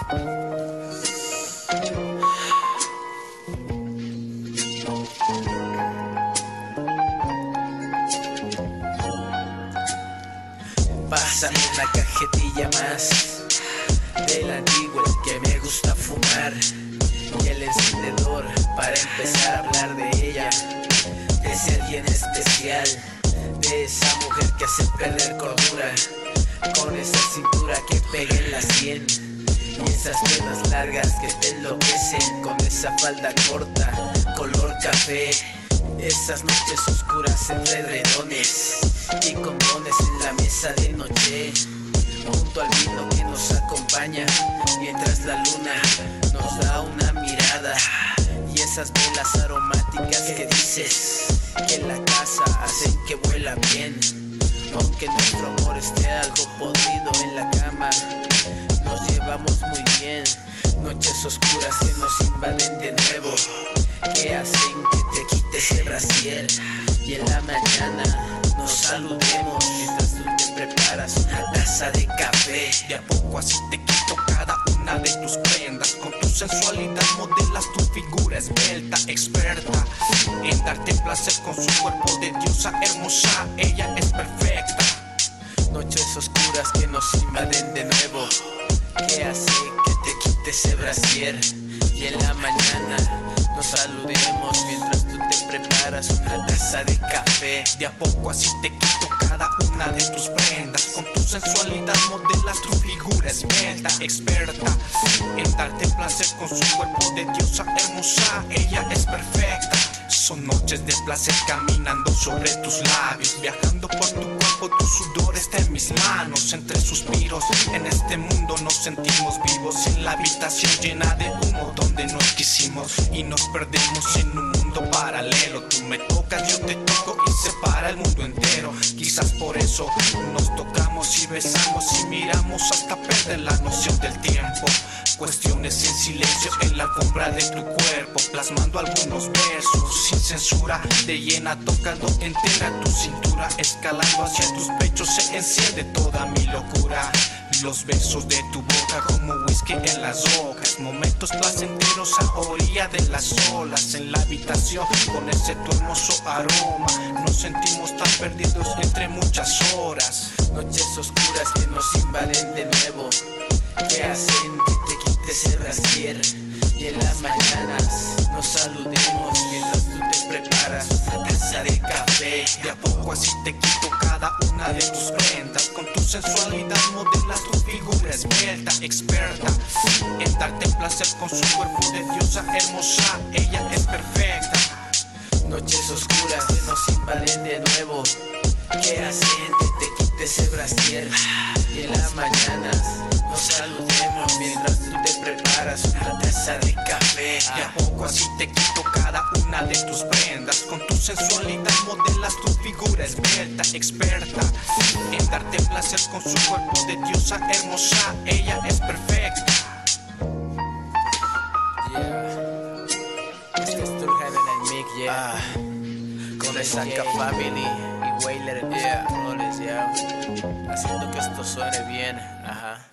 Pásame una cajetilla más del antiguo que me gusta fumar y el encendedor para empezar a hablar de ella, de ese alguien especial, de esa mujer que hace perder cordura, con esa cintura que pega en la sien y esas piernas largas que te enloquecen, con esa falda corta color café, esas noches oscuras entre edredones y condones en la mesa de noche, junto al vino que nos acompaña, mientras la luna nos da una mirada, y esas velas aromáticas que dices que en la casa hacen que huela bien, aunque nuestro amor esté algo podrido en la cama, nos llevamos muy bien. Noches oscuras que nos invaden de nuevo, que hacen que te quites el brasier, y en la mañana nos saludemos mientras tú te preparas una taza de café. De a poco así te quito cada una de tus prendas, con tu sensualidad modelas tu figura esbelta, experta en darte placer con su cuerpo de diosa hermosa, ella es perfecta. Noches oscuras que nos invaden de nuevo, que hace que te quites ese brasier, y en la mañana nos saludemos mientras tú te preparas una taza de café. De a poco así te quito cada una de tus prendas, con tu sensualidad modelas tu figura esbelta, experta en darte placer con su cuerpo de diosa hermosa, ella es perfecta. Son noches de placer caminando sobre tus labios, viajando por tu cuerpo, tu sudor está en mis manos. Entre suspiros, en este mundo nos sentimos vivos, en la habitación llena de humo donde nos quisimos y nos perdemos en un mundo paralelo. Tú me tocas, yo te toco y separa el mundo entero. Quizás por eso nos tocamos y besamos y miramos hasta perder la noción del tiempo. Cuestiones en silencio en la alfombra de tu cuerpo, plasmando algunos versos sin censura, de llena tocando entera tu cintura, escalando hacia tus pechos se enciende toda mi locura. Los besos de tu boca como whisky en las hojas, momentos placenteros a orilla de las olas, en la habitación con ese tu hermoso aroma, nos sentimos tan perdidos entre muchas horas. Noches oscuras que nos invaden de nuevo, que hacen que te quites el brasier, y en las mañanas nos saludemos mientras tú te preparas una taza de café. De a poco así te quito cada una de tus prendas, con tu sensualidad modelas tu figura esbelta, experta en darte placer con su cuerpo de diosa hermosa, ella es perfecta. Noches oscuras que nos invaden de nuevo, que hacen que te quites el brasier, y en las mañanas nos saludemos mientras tú te preparas una taza de café. De a poco así te quito cada una de tus prendas, con tu sensualidad modelas tu figura esbelta, experta en darte placer con su cuerpo de diosa hermosa, ella es perfecta. Este es Turhan en el mic, con Resaca Family y Wailer en los controles, haciendo que esto suene bien, ajá.